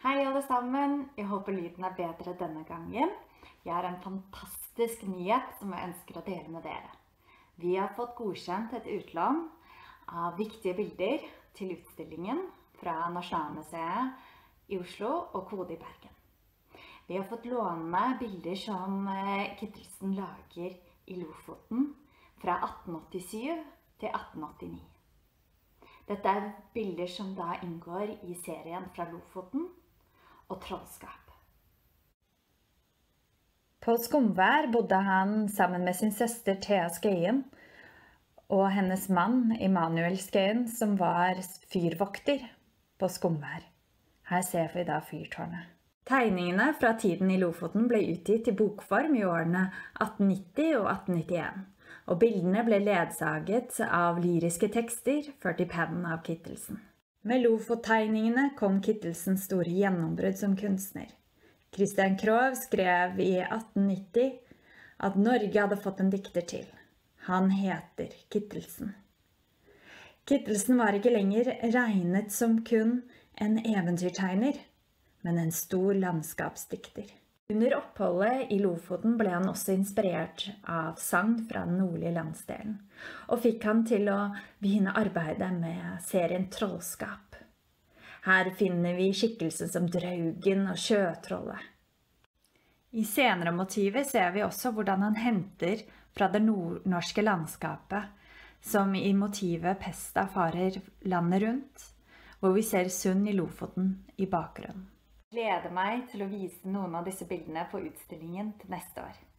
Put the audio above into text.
Hei alle sammen, jeg håper lyden er bedre denne gangen. Jeg har en fantastisk nyhet som jeg ønsker å dele med dere. Vi har fått godkjent et utlån av viktige bilder til utstillingen fra Nasjonalmuseet i Oslo og Kode i Bergen. Vi har fått låne bilder som Kittelsen lager i Lofoten fra 1887 til 1889. Dette er bilder som da inngår i serien fra Lofoten og trollskap. På Skomvær bodde han sammen med sin søster Thea Skøyen og hennes mann Emanuel Skøyen, som var fyrvokter på Skomvær. Her ser vi da fyrtårnet. Tegningene fra tiden i Lofoten ble utgitt i bokform i årene 1890 og 1891, og bildene ble ledsaget av lyriske tekster ført i pennen av Kittelsen. Med Lofot-tegningene kom Kittelsens store gjennombrudd som kunstner. Christian Krohg skrev i 1890 at Norge hadde fått en dikter til. Han heter Kittelsen. Kittelsen var ikke lenger regnet som kun en eventyrtegner, men en stor landskapsdikter. Under oppholdet i Lofoten ble han også inspirert av sang fra den nordlige landsdelen, og fikk han til å begynne arbeidet med serien Trollskap. Her finner vi skikkelser som Draugen og Sjøtrollet. I senere motiver ser vi også hvordan han henter fra det nordnorske landskapet, som i motivet Pesta farer landet rundt, hvor vi ser Sund i Lofoten i bakgrunnen. Jeg gleder meg til å vise noen av disse bildene på utstillingen til neste år.